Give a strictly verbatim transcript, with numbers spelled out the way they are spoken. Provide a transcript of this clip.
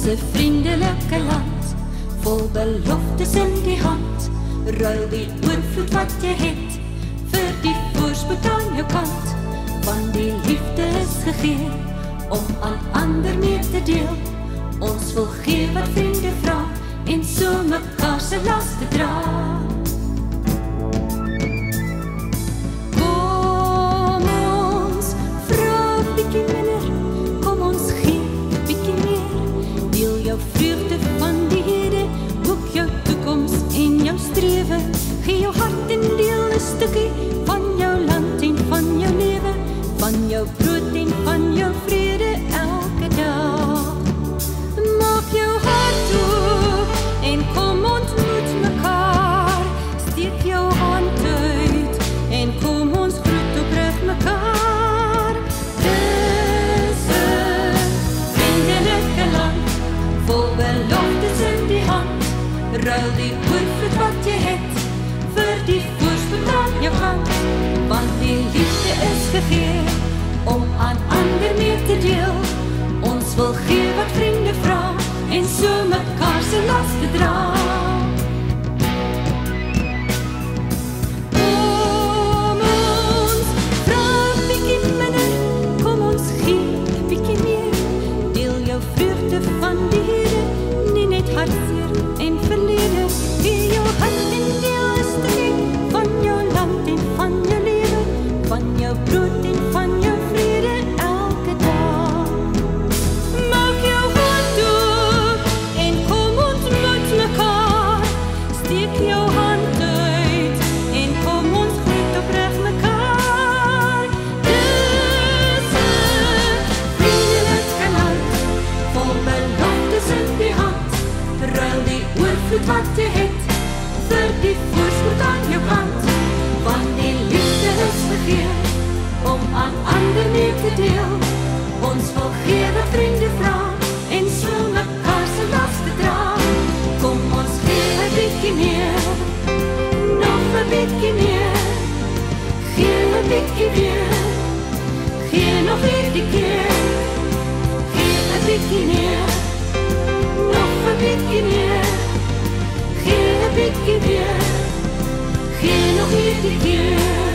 'n vriendelike land, vol beloftes in die hand. Ruil die oorvloed wat jy het, vir die voorspoed aan jou kant. Want die liefde is gegee, om aan ander mee te deel. Ons wil gee wat vriende vra, en so mekaar se las te dra. Kom ons vra bietjie minder, kom ons gee bietjie meer. Deel jou vreugde van die Here, ook jou toekoms en jou strewe. Gee jou hart en deel 'n stukkie van jou land en van jou lewe, van jou brood en van jou vrede elke dag. Maak jou hart toe en kom ontmoet mekaar. Steek jou hand uit en kom ons groet opreg mekaar. Dis 'n vriendelike land, vol beloftes in die hand. Ruil die oorvloed wat jy het, vir die voorspoed aan jou kant. Want die liefde is gegee, om aan ander mee te deel. Ons wil gee wat vriende vra, en so mekaar se las te dra. Kom ons vra bietjie minder, kom ons gee bietjie meer. Deel jou vreugde van die Here, nie net hartseer en verlede. Gee jou hart en deel 'n stukkie van jou land en van jou lewe, van jou brood en van jou vrede elke dag. Maak jou hart toe en kom ontmoet mekaar. Steek jou hand uit en kom ons groet opreg mekaar. Dis 'n vriendelike land, vol beloftes in die hand. Ruil die oorvloed wat jy het, vir die voorspoed aan jou kant. Want die liefde is gegee, om aan ander mee te deel. Ons wil gee wat vriende vra, en so mekaar se las te dra. Kom ons gee 'n bietjie meer, nog 'n bietjie meer. Gee 'n bietjie meer, gee nog hierdie keer. Gee 'n bietjie meer, nog 'n bietjie meer. Gee 'n bietjie meer, gee nog hierdie keer.